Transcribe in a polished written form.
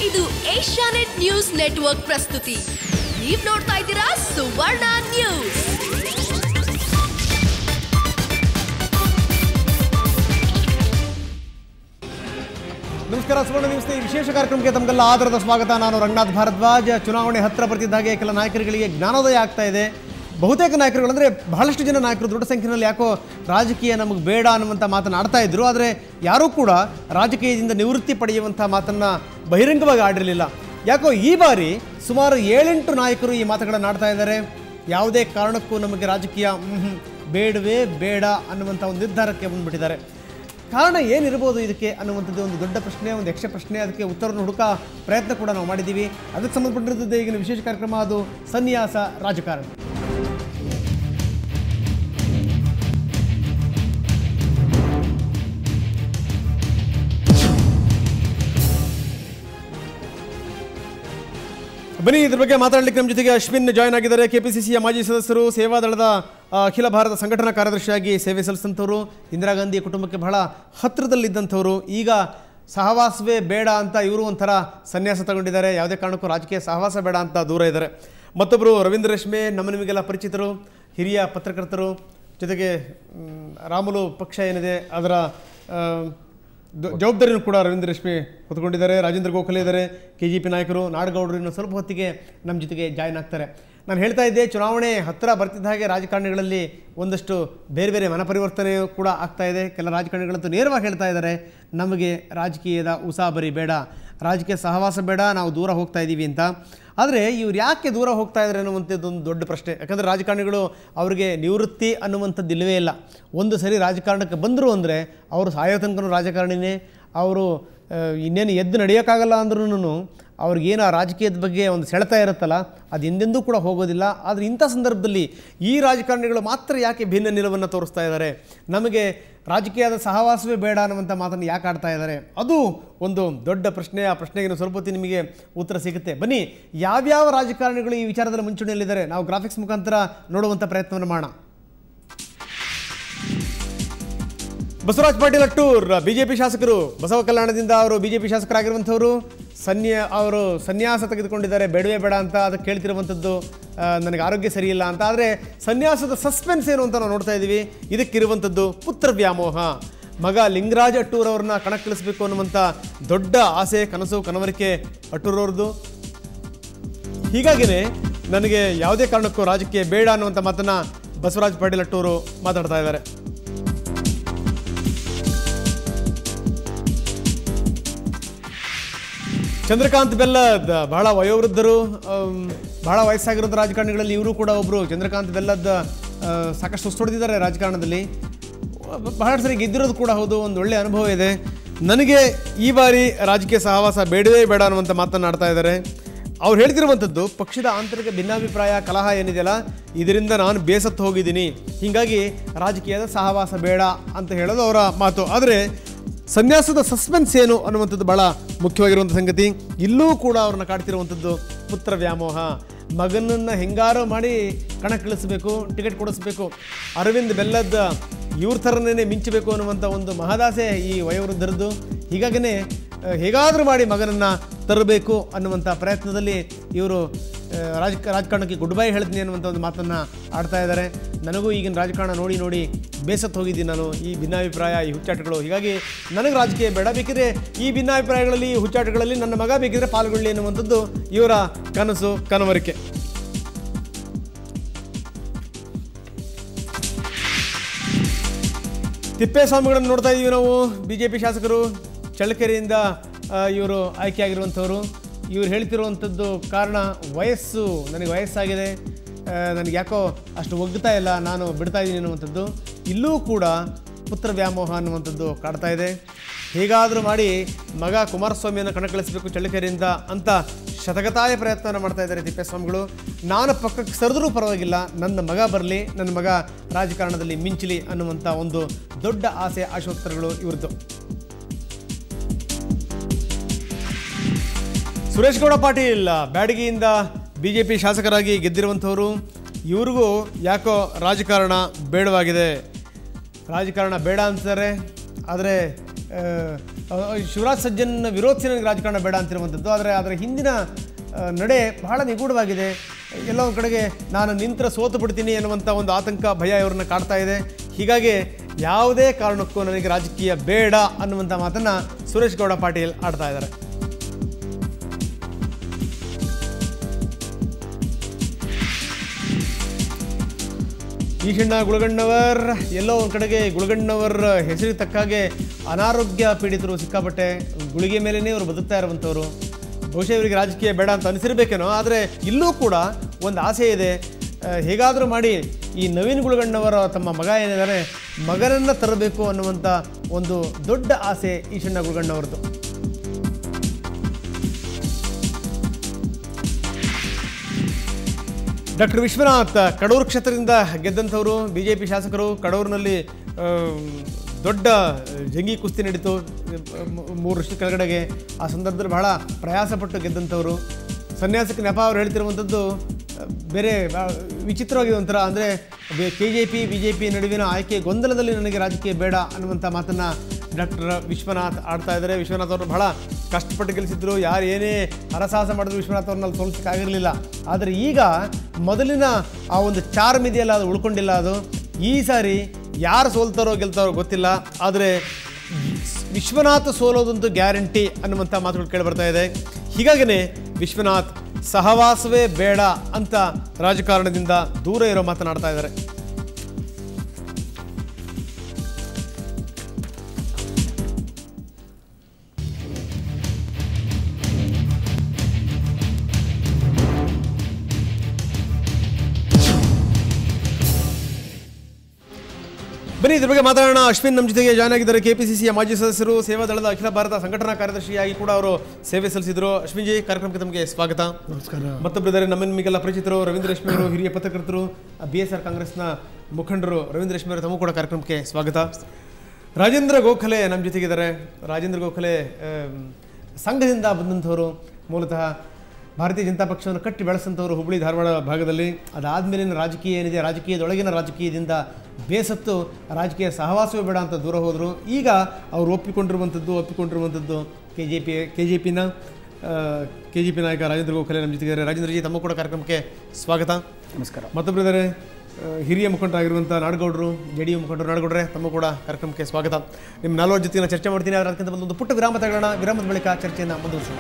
ಇದು Asianet news network ಪ್ರಸ್ತುತಿ. ನೀವು ನೋಡ್ತಾ ಇದ್ದೀರಾ ಸುವರ್ಣ ನ್ಯೂಸ್. ನಮಸ್ಕಾರ. ಸುವರ್ಣ ನ್ಯೂಸ್ ವಿಶೇಷ ಕಾರ್ಯಕ್ರಮಕ್ಕೆ ತಮಗೆಲ್ಲ ಆಧಾರದ ಸ್ವಾಗತ. ನಾನು ರಂಗನಾಥ್ ಭಾರದ್ವಾಜ್. ಚುನಾವಣೆ ಹತ್ತಿರ ಬರ್ತಿದ್ದ ಹಾಗೆ ಕೆಲ ನಾಯಕರುಗಳಿಗೆ ಜ್ಞಾನೋದಯ ಆಗ್ತಾ ಇದೆ. ಬಹುತೇಕ ನಾಯಕರುಗಳು ಅಂದರೆ ಬಹಳಷ್ಟು ಜನ ನಾಯಕರು ದೊಡ್ಡ ಸಂಖ್ಯೆಯಲ್ಲಿ ಯಾಕೋ ರಾಜಕೀಯ ನಮಗೆ ಬೇಡ ಅನ್ನುವಂಥ ಮಾತನ್ನು ಆಡ್ತಾ ಇದ್ರು. ಆದರೆ ಯಾರೂ ಕೂಡ ರಾಜಕೀಯದಿಂದ ನಿವೃತ್ತಿ ಪಡೆಯುವಂಥ ಮಾತನ್ನು ಬಹಿರಂಗವಾಗಿ ಆಡಿರಲಿಲ್ಲ. ಯಾಕೋ ಈ ಬಾರಿ ಸುಮಾರು 7-8 ನಾಯಕರು ಈ ಮಾತುಗಳನ್ನು ಆಡ್ತಾ ಇದ್ದಾರೆ. ಯಾವುದೇ ಕಾರಣಕ್ಕೂ ನಮಗೆ ರಾಜಕೀಯ ಬೇಡವೇ ಬೇಡ ಅನ್ನುವಂಥ ಒಂದು ನಿರ್ಧಾರಕ್ಕೆ ಬಂದುಬಿಟ್ಟಿದ್ದಾರೆ. ಕಾರಣ ಏನಿರ್ಬೋದು ಇದಕ್ಕೆ ಅನ್ನುವಂಥದ್ದು ಒಂದು ದೊಡ್ಡ ಪ್ರಶ್ನೆ, ಒಂದು ಯಕ್ಷ ಪ್ರಶ್ನೆ. ಅದಕ್ಕೆ ಉತ್ತರವನ್ನು ಹುಡುಕೋ ಪ್ರಯತ್ನ ಕೂಡ ನಾವು ಮಾಡಿದ್ದೀವಿ. ಅದಕ್ಕೆ ಸಂಬಂಧಪಟ್ಟಿರುತ್ತದೆ ಈಗಿನ ವಿಶೇಷ ಕಾರ್ಯಕ್ರಮ, ಅದು ಸನ್ಯಾಸ ರಾಜಕಾರಣ. ಬನ್ನಿ, ಇದ್ರ ಬಗ್ಗೆ ಮಾತಾಡಲಿಕ್ಕೆ ನಮ್ಮ ಜೊತೆಗೆ ಅಶ್ವಿನ್ ಜಾಯ್ನ್ ಆಗಿದ್ದಾರೆ. KPCCಯ ಮಾಜಿ ಸದಸ್ಯರು, ಸೇವಾ ದಳದ ಅಖಿಲ ಭಾರತ ಸಂಘಟನಾ ಕಾರ್ಯದರ್ಶಿಯಾಗಿ ಸೇವೆ ಸಲ್ಲಿಸಿದಂಥವ್ರು, ಇಂದಿರಾ ಗಾಂಧಿ ಕುಟುಂಬಕ್ಕೆ ಬಹಳ ಹತ್ತಿರದಲ್ಲಿದ್ದಂಥವ್ರು. ಈಗ ಸಹವಾಸವೇ ಬೇಡ ಅಂತ ಇವರು ಒಂಥರ ಸನ್ಯಾಸ ತಗೊಂಡಿದ್ದಾರೆ. ಯಾವುದೇ ಕಾರಣಕ್ಕೂ ರಾಜಕೀಯ ಸಹವಾಸ ಬೇಡ ಅಂತ ದೂರ ಇದ್ದಾರೆ. ಮತ್ತೊಬ್ಬರು ರವೀಂದ್ರ ರೇಷ್ಮೆ, ನಿಮಗೆಲ್ಲ ಪರಿಚಿತರು, ಹಿರಿಯ ಪತ್ರಕರ್ತರು. ಜೊತೆಗೆ ರಾಮುಲು ಪಕ್ಷ ಏನಿದೆ ಅದರ ಜವಾಬ್ದಾರಿಯನ್ನು ಕೂಡ ರವೀಂದ್ರ ರೇಷ್ಮೆ ಹೊತ್ಕೊಂಡಿದ್ದಾರೆ. ರಾಜೇಂದ್ರ ಗೋಖಲೆ ಇದ್ದಾರೆ, KJP ನಾಯಕರು. ನಾಡಗೌಡರು ಇನ್ನು ಸ್ವಲ್ಪ ಹೊತ್ತಿಗೆ ನಮ್ಮ ಜೊತೆಗೆ ಜಾಯ್ನ್ ಆಗ್ತಾರೆ. ನಾನು ಹೇಳ್ತಾ ಇದ್ದೆ, ಚುನಾವಣೆ ಹತ್ತಿರ ಬರ್ತಿದ್ದ ಹಾಗೆ ರಾಜಕಾರಣಿಗಳಲ್ಲಿ ಒಂದಷ್ಟು ಬೇರೆ ಬೇರೆ ಮನಪರಿವರ್ತನೆಯೂ ಕೂಡ ಆಗ್ತಾ ಇದೆ. ಕೆಲ ರಾಜಕಾರಣಿಗಳಂತೂ ನೇರವಾಗಿ ಹೇಳ್ತಾ ಇದ್ದಾರೆ, ನಮಗೆ ರಾಜಕೀಯದ ಉಸಾಬರಿ ಬೇಡ, ರಾಜಕೀಯ ಸಹವಾಸ ಬೇಡ, ನಾವು ದೂರ ಹೋಗ್ತಾ ಇದ್ದೀವಿ ಅಂತ. ಆದರೆ ಇವ್ರು ಯಾಕೆ ದೂರ ಹೋಗ್ತಾ ಇದ್ದಾರೆ ಅನ್ನುವಂಥದ್ದೊಂದು ದೊಡ್ಡ ಪ್ರಶ್ನೆ. ಯಾಕಂದರೆ ರಾಜಕಾರಣಿಗಳು ಅವ್ರಿಗೆ ನಿವೃತ್ತಿ ಅನ್ನುವಂಥದ್ದು ಇಲ್ಲವೇ ಇಲ್ಲ. ಒಂದು ಸರಿ ರಾಜಕಾರಣಕ್ಕೆ ಬಂದರು ಅಂದರೆ ಅವರು ಸಾಯೋ ತನಕನೂ ರಾಜಕಾರಣಿನೇ. ಅವರು ಇನ್ನೇನು ಎದ್ದು ನಡೆಯೋಕ್ಕಾಗಲ್ಲ ಅಂದ್ರೂ ಅವ್ರಿಗೇನು ಆ ರಾಜಕೀಯದ ಬಗ್ಗೆ ಒಂದು ಸೆಳೆತ ಇರುತ್ತಲ್ಲ, ಅದು ಎಂದೆಂದೂ ಕೂಡ ಹೋಗೋದಿಲ್ಲ. ಆದರೆ ಇಂಥ ಸಂದರ್ಭದಲ್ಲಿ ಈ ರಾಜಕಾರಣಿಗಳು ಮಾತ್ರ ಯಾಕೆ ಭಿನ್ನ ನಿಲುವನ್ನು ತೋರಿಸ್ತಾ ಇದ್ದಾರೆ, ನಮಗೆ ರಾಜಕೀಯದ ಸಹವಾಸವೇ ಬೇಡ ಅನ್ನುವಂಥ ಮಾತನ್ನು ಯಾಕೆ ಆಡ್ತಾ ಇದ್ದಾರೆ, ಅದು ಒಂದು ದೊಡ್ಡ ಪ್ರಶ್ನೆ. ಆ ಪ್ರಶ್ನೆಗೆ ಸ್ವಲ್ಪ ಹೊತ್ತು ನಿಮಗೆ ಉತ್ತರ ಸಿಗುತ್ತೆ. ಬನ್ನಿ, ಯಾವ್ಯಾವ ರಾಜಕಾರಣಿಗಳು ಈ ವಿಚಾರದಲ್ಲಿ ಮುಂಚೂಣಿಯಲ್ಲಿದ್ದಾರೆ ನಾವು ಗ್ರಾಫಿಕ್ಸ್ ಮುಖಾಂತರ ನೋಡುವಂಥ ಪ್ರಯತ್ನವನ್ನು ಮಾಡೋಣ. ಬಸವರಾಜ್ ಪಾಟೀಲ್ ಅಟ್ಟೂರ್, BJP ಶಾಸಕರು, ಬಸವ ಕಲ್ಯಾಣದಿಂದ ಅವರು BJP ಶಾಸಕರಾಗಿರುವಂಥವರು. ಅವರು ಸನ್ಯಾಸ ತೆಗೆದುಕೊಂಡಿದ್ದಾರೆ, ಬೇಡವೇ ಬೇಡ ಅಂತ. ಅದಕ್ಕೆ ಕೇಳ್ತಿರುವಂಥದ್ದು ನನಗೆ ಆರೋಗ್ಯ ಸರಿಯಿಲ್ಲ ಅಂತ. ಆದರೆ ಸನ್ಯಾಸದ ಸಸ್ಪೆನ್ಸ್ ಏನು ಅಂತ ನಾವು ನೋಡ್ತಾ ಇದ್ದೀವಿ. ಇದಕ್ಕಿರುವಂಥದ್ದು ಪುತ್ರ ವ್ಯಾಮೋಹ. ಮಗ ಲಿಂಗರಾಜ್ ಅಟ್ಟೂರ್ ಅವ್ರನ್ನ ಕಣಕ್ಕಿಳಿಸಬೇಕು ಅನ್ನುವಂಥ ದೊಡ್ಡ ಆಸೆ, ಕನಸು, ಕನವರಿಕೆ ಅಟ್ಟೂರವ್ರದ್ದು. ಹೀಗಾಗಿಯೇ ನನಗೆ ಯಾವುದೇ ಕಾರಣಕ್ಕೂ ರಾಜಕೀಯ ಬೇಡ ಅನ್ನುವಂಥ ಮಾತನ್ನು ಬಸವರಾಜ್ ಪಾಟೀಲ್ ಅಟ್ಟೂರು ಮಾತಾಡ್ತಾ ಇದ್ದಾರೆ. ಚಂದ್ರಕಾಂತ್ ಬೆಲ್ಲದ್ ಬಹಳ ವಯೋವೃದ್ಧರು, ಬಹಳ ವಯಸ್ಸಾಗಿರೋದು ರಾಜಕಾರಣಿಗಳಲ್ಲಿ ಇವರು ಕೂಡ ಒಬ್ಬರು. ಚಂದ್ರಕಾಂತ್ ಬೆಲ್ಲದ್ ಸಾಕಷ್ಟು ಸುಸ್ತೊಡೆದಿದ್ದಾರೆ ರಾಜಕಾರಣದಲ್ಲಿ, ಬಹಳಷ್ಟು ಸರಿ ಗೆದ್ದಿರೋದು ಕೂಡ ಹೌದು. ಒಂದು ಒಳ್ಳೆಯ ಅನುಭವ ಇದೆ. ನನಗೆ ಈ ಬಾರಿ ರಾಜಕೀಯ ಸಹವಾಸ ಬೇಡವೇ ಬೇಡ ಅನ್ನುವಂಥ ಮಾತನ್ನಾಡ್ತಾ ಇದ್ದಾರೆ. ಅವ್ರು ಹೇಳ್ತಿರುವಂಥದ್ದು ಪಕ್ಷದ ಆಂತರಿಕ ಭಿನ್ನಾಭಿಪ್ರಾಯ, ಕಲಹ ಏನಿದೆಯಲ್ಲ, ಇದರಿಂದ ನಾನು ಬೇಸತ್ತು ಹೋಗಿದ್ದೀನಿ, ಹೀಗಾಗಿ ರಾಜಕೀಯದ ಸಹವಾಸ ಬೇಡ ಅಂತ ಹೇಳೋದು ಅವರ ಮಾತು. ಆದರೆ ಸನ್ಯಾಸದ ಸಸ್ಪೆನ್ಸ್ ಏನು ಅನ್ನುವಂಥದ್ದು ಭಾಳ ಮುಖ್ಯವಾಗಿರುವಂಥ ಸಂಗತಿ. ಇಲ್ಲೂ ಕೂಡ ಅವ್ರನ್ನ ಕಾಡ್ತಿರುವಂಥದ್ದು ಪುತ್ರ ವ್ಯಾಮೋಹ. ಮಗನನ್ನು ಹೆಂಗಾರೋ ಮಾಡಿ ಕಣಕ್ಕಿಳಿಸಬೇಕು, ಟಿಕೆಟ್ ಕೊಡಿಸ್ಬೇಕು, ಅರವಿಂದ್ ಬೆಲ್ಲದ ಇವ್ರ ಥರನೇ ಮಿಂಚಬೇಕು ಅನ್ನುವಂಥ ಒಂದು ಮಹದಾಸೆ ಈ ವಯೋವೃದ್ಧರದ್ದು. ಹೀಗಾಗಿಯೇ ಹೇಗಾದರೂ ಮಾಡಿ ಮಗನನ್ನು ತರಬೇಕು ಅನ್ನುವಂಥ ಪ್ರಯತ್ನದಲ್ಲಿ ಇವರು ರಾಜಕಾರಣಕ್ಕೆ ಗುಡ್ ಬೈ ಹೇಳ್ತೀನಿ ಅನ್ನುವಂಥ ಒಂದು ಮಾತನ್ನು ಆಡ್ತಾ ಇದ್ದಾರೆ. ನನಗೂ ಈಗಿನ ರಾಜಕಾರಣ ನೋಡಿ ನೋಡಿ ಬೇಸತ್ತು ಹೋಗಿದ್ದೀನಿ ನಾನು, ಈ ಭಿನ್ನಾಭಿಪ್ರಾಯ, ಈ ಹುಚ್ಚಾಟಗಳು. ಹೀಗಾಗಿ ನನಗೆ ರಾಜಕೀಯ ಬೇಡ, ಬೇಕಿದ್ರೆ ಈ ಭಿನ್ನಾಭಿಪ್ರಾಯಗಳಲ್ಲಿ, ಈ ಹುಚ್ಚಾಟಗಳಲ್ಲಿ ನನ್ನ ಮಗ ಬೇಕಿದ್ರೆ ಪಾಲ್ಗೊಳ್ಳಿ ಅನ್ನುವಂಥದ್ದು ಇವರ ಕನಸು, ಕನವರಿಕೆ. ತಿಪ್ಪೇಸ್ವಾಮಿಗಳನ್ನು ನೋಡ್ತಾ ಇದ್ದೀವಿ ನಾವು. BJP ಶಾಸಕರು, ಚಳ್ಳಕೆರೆಯಿಂದ ಇವರು ಆಯ್ಕೆಯಾಗಿರುವಂಥವ್ರು. ಇವ್ರು ಹೇಳ್ತಿರುವಂಥದ್ದು ಕಾರಣ ವಯಸ್ಸು, ನನಗೆ ವಯಸ್ಸಾಗಿದೆ, ನನಗೆ ಯಾಕೋ ಅಷ್ಟು ಒಗ್ಗುತ್ತಾ ಇಲ್ಲ, ನಾನು ಬಿಡ್ತಾ ಇದ್ದೀನಿ ಅನ್ನುವಂಥದ್ದು. ಇಲ್ಲೂ ಕೂಡ ಪುತ್ರ ವ್ಯಾಮೋಹ ಅನ್ನುವಂಥದ್ದು ಕಾಡ್ತಾ ಇದೆ. ಹೇಗಾದರೂ ಮಾಡಿ ಮಗ ಕುಮಾರಸ್ವಾಮಿಯನ್ನು ಕಣಕ್ಕಿಳಿಸಬೇಕು ಚಳ್ಳಕೆರೆಯಿಂದ ಅಂತ ಶತಗತಾಯ ಪ್ರಯತ್ನ ಮಾಡ್ತಾ ಇದ್ದಾರೆ ತಿಪ್ಪೇಸ್ವಾಮಿಗಳು. ನಾನು ಪಕ್ಕಕ್ಕೆ ಸರಿದ್ರೂ ಪರವಾಗಿಲ್ಲ, ನನ್ನ ಮಗ ಬರಲಿ, ನನ್ನ ಮಗ ರಾಜಕಾರಣದಲ್ಲಿ ಮಿಂಚಲಿ ಅನ್ನುವಂಥ ಒಂದು ದೊಡ್ಡ ಆಸೆ, ಆಶೋತ್ತರಗಳು ಇವ್ರದ್ದು. ಸುರೇಶ್ ಗೌಡ ಪಾಟೀಲ್ ಬ್ಯಾಡಗಿಯಿಂದ BJP ಶಾಸಕರಾಗಿ ಗೆದ್ದಿರುವಂಥವರು. ಇವ್ರಿಗೂ ಯಾಕೋ ರಾಜಕಾರಣ ಬೇಡವಾಗಿದೆ, ರಾಜಕಾರಣ ಬೇಡ ಅಂತಾರೆ. ಆದರೆ ಶಿವರಾಜ್ ಸಜ್ಜನ್ ವಿರೋಧಿಸಿ ನನಗೆ ರಾಜಕಾರಣ ಬೇಡ ಅಂತಿರುವಂಥದ್ದು. ಆದರೆ ಅದರ ಹಿಂದಿನ ನಡೆ ಬಹಳ ನಿಗೂಢವಾಗಿದೆ. ಎಲ್ಲೋ ಒಂದು ಕಡೆಗೆ ನಾನು ನಿಂತರ ಸೋತು ಬಿಡ್ತೀನಿ ಎನ್ನುವಂಥ ಒಂದು ಆತಂಕ, ಭಯ ಇವ್ರನ್ನ ಕಾಡ್ತಾ ಇದೆ. ಹೀಗಾಗಿ ಯಾವುದೇ ಕಾರಣಕ್ಕೂ ನನಗೆ ರಾಜಕೀಯ ಬೇಡ ಅನ್ನುವಂಥ ಮಾತನ್ನು ಸುರೇಶ್ ಗೌಡ ಪಾಟೀಲ್ ಆಡ್ತಾ ಇದ್ದಾರೆ. ಈಶಣ್ಣ ಗುಳಗಣ್ಣವರ್ ಎಲ್ಲೋ ಒಂದು ಕಡೆಗೆ ಗುಳಗಣ್ಣವರ್ ಹೆಸರಿಗೆ ತಕ್ಕಾಗೆ ಅನಾರೋಗ್ಯ ಪೀಡಿತರು, ಸಿಕ್ಕಾಪಟ್ಟೆ ಗುಳಿಗೆ ಮೇಲೇ ಅವರು ಬದುಕ್ತಾ ಇರುವಂಥವ್ರು. ಬಹುಶಃ ಇವರಿಗೆ ರಾಜಕೀಯ ಬೇಡ ಅಂತ ಅನಿಸಿರ್ಬೇಕೇನೋ. ಆದರೆ ಇಲ್ಲೂ ಕೂಡ ಒಂದು ಆಸೆ ಇದೆ, ಹೇಗಾದರೂ ಮಾಡಿ ಈ ನವೀನ್ ಗುಳಗಣ್ಣವರ ತಮ್ಮ ಮಗ ಏನಿದ್ದಾರೆ ಮಗನನ್ನು ತರಬೇಕು ಅನ್ನುವಂಥ ಒಂದು ದೊಡ್ಡ ಆಸೆ ಈಶಣ್ಣ ಗುಳಗಣ್ಣವರದ್ದು. ಡಾಕ್ಟರ್ ವಿಶ್ವನಾಥ್ ಕಡೂರು ಕ್ಷೇತ್ರದಿಂದ ಗೆದ್ದಂಥವರು, BJP ಶಾಸಕರು. ಕಡೂರಿನಲ್ಲಿ ದೊಡ್ಡ ಜಂಗಿ ಕುಸ್ತಿ ನಡೀತು 3 ವರ್ಷದ ಕೆಳಗಡೆಗೆ. ಆ ಸಂದರ್ಭದಲ್ಲಿ ಬಹಳ ಪ್ರಯಾಸಪಟ್ಟು ಗೆದ್ದಂಥವರು. ಸನ್ಯಾಸಕ್ಕೆ ನೆಪ ಅವರು ಹೇಳ್ತಿರುವಂಥದ್ದು ಬೇರೆ ವಿಚಿತ್ರವಾಗಿದೆ ಒಂಥರ. ಅಂದರೆ KJP BJP ನಡುವಿನ ಆಯ್ಕೆ ಗೊಂದಲದಲ್ಲಿ ನನಗೆ ರಾಜಕೀಯ ಬೇಡ ಅನ್ನುವಂಥ ಮಾತನ್ನು ಡಾಕ್ಟರ್ ವಿಶ್ವನಾಥ್ ಆಡ್ತಾ ಇದ್ದಾರೆ. ವಿಶ್ವನಾಥ್ ಅವರು ಬಹಳ ಕಷ್ಟಪಟ್ಟು ಗೆಲ್ಲಿಸಿದ್ರು. ಯಾರು ಏನೇ ಹರಸಾಹಸ ಮಾಡಿದ್ರು ವಿಶ್ವನಾಥ್ ಅವ್ರನ್ನಲ್ಲಿ ಸೋಲಿಸೋಕ್ಕಾಗಿರಲಿಲ್ಲ. ಆದರೆ ಈಗ ಮೊದಲಿನ ಆ ಒಂದು ಚಾರ್ಮ್ ಇದೆಯಲ್ಲ, ಅದು ಉಳ್ಕೊಂಡಿಲ್ಲ. ಅದು ಈ ಸಾರಿ ಯಾರು ಸೋಲ್ತಾರೋ ಗೆಲ್ತಾರೋ ಗೊತ್ತಿಲ್ಲ, ಆದರೆ ವಿಶ್ವನಾಥ್ ಸೋಲೋದಂತೂ ಗ್ಯಾರಂಟಿ ಅನ್ನುವಂಥ ಮಾತುಗಳು ಕೇಳಿಬರ್ತಾ ಇದೆ. ಹೀಗಾಗಿಯೇ ವಿಶ್ವನಾಥ್ ಸಹವಾಸವೇ ಬೇಡ ಅಂತ ರಾಜಕಾರಣದಿಂದ ದೂರ ಇರೋ ಮಾತನಾಡ್ತಾ ಇದ್ದಾರೆ. ಬನ್ನಿ ಇದ್ರ ಬಗ್ಗೆ ಮಾತಾಡೋಣ. ಅಶ್ವಿನ್ ನಮ್ಮ ಜೊತೆಗೆ ಜಾಯ್ನ್ ಆಗಿದ್ದಾರೆ. KPCCಯ ಮಾಜಿ ಸದಸ್ಯರು, ಸೇವಾ ದಳದ ಅಖಿಲ ಭಾರತ ಸಂಘಟನಾ ಕಾರ್ಯದರ್ಶಿಯಾಗಿ ಕೂಡ ಅವರು ಸೇವೆ ಸಲ್ಲಿಸಿದರು. ಅಶ್ವಿನ್ ಜಿ, ಕಾರ್ಯಕ್ರಮಕ್ಕೆ ತಮಗೆ ಸ್ವಾಗತ. ನಮಸ್ಕಾರ. ಮತ್ತೊಬ್ಬರಿದ್ದಾರೆ ನಿಮಗೆಲ್ಲ ಪರಿಚಿತರು, ರವೀಂದ್ರ ರೇಷ್ಮೆ ಅವರು, ಹಿರಿಯ ಪತ್ರಕರ್ತರು, BSR ಕಾಂಗ್ರೆಸ್ನ ಮುಖಂಡರು. ರವೀಂದ್ರ ರೇಷ್ಮೆ ಅವರು ತಮಗೂ ಕೂಡ ಕಾರ್ಯಕ್ರಮಕ್ಕೆ ಸ್ವಾಗತ. ರಾಜೇಂದ್ರ ಗೋಖಲೆ ನಮ್ಮ ಜೊತೆಗಿದ್ದಾರೆ. ರಾಜೇಂದ್ರ ಗೋಖಲೆ ಸಂಘದಿಂದ ಬಂದಂಥವರು, ಮೂಲತಃ ಭಾರತೀಯ ಜನತಾ ಪಕ್ಷವನ್ನು ಕಟ್ಟಿ ಬೆಳೆಸಂಥವರು ಹುಬ್ಬಳ್ಳಿ ಧಾರವಾಡ ಭಾಗದಲ್ಲಿ. ಅದಾದಮೇಲಿನ ರಾಜಕೀಯ ಏನಿದೆ, ರಾಜಕೀಯದೊಳಗಿನ ರಾಜಕೀಯದಿಂದ ಬೇಸತ್ತು ರಾಜಕೀಯ ಸಹವಾಸವೇ ಬೇಡ ಅಂತ ದೂರ ಹೋದರು. ಈಗ ಅವರು ಒಪ್ಪಿಕೊಂಡಿರುವಂಥದ್ದು KJP ನಾಯಕ ರಾಜೇಂದ್ರ ಗೋಖಲೆ ನಮ್ಮ ಜೊತೆಗಿದ್ದಾರೆ. ರಾಜೇಂದ್ರ ಜಿ, ತಮ್ಮ ಕೂಡ ಕಾರ್ಯಕ್ರಮಕ್ಕೆ ಸ್ವಾಗತ. ನಮಸ್ಕಾರ. ಮತ್ತೊಬ್ಬರಿದ್ದಾರೆ, ಹಿರಿಯ ಮುಖಂಡರಾಗಿರುವಂಥ ನಾಡಗೌಡರು, JDU ಮುಖಂಡರು. ನಾಡಗೌಡ್ರೆ, ತಮ್ಮ ಕೂಡ ಕಾರ್ಯಕ್ರಮಕ್ಕೆ ಸ್ವಾಗತ. ನಿಮ್ಮ 4 ಜೊತೆಗೆ ಚರ್ಚೆ ಮಾಡ್ತೀನಿ. ಆದರೆ ಅದಕ್ಕಿಂತ ಒಂದು ಪುಟ್ಟ ವಿರಾಮ ತಗೊಳ್ಳೋಣ. ವಿರಾಮದ ಬಳಿಕ ಚರ್ಚೆಯನ್ನು ಮುಂದುವರಿಸೋಣ.